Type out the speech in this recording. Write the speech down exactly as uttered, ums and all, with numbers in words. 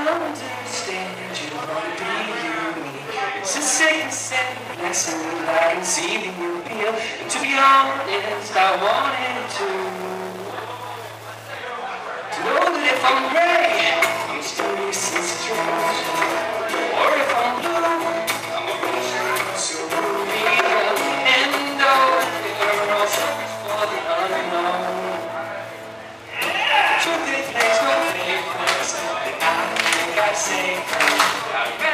understand you won't be unique. It's a sickness and a blessing that I can see that you feel. And to be honest, I wanted to To know that if I'm gray, I'm mysterious and strange. Or if I'm blue, I'm a rose so real. And oh, you're all search for the unknown. The truth, it makes no difference. I think I say